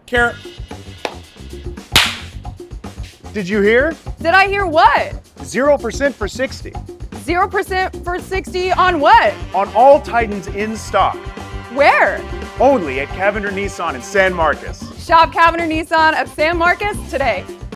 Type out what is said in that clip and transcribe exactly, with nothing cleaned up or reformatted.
Karen, did you hear? Did I hear what? zero percent for sixty. zero percent for sixty on what? On all Titans in stock. Where? Only at Cavender Nissan in San Marcos. Shop Cavender Nissan of San Marcos today.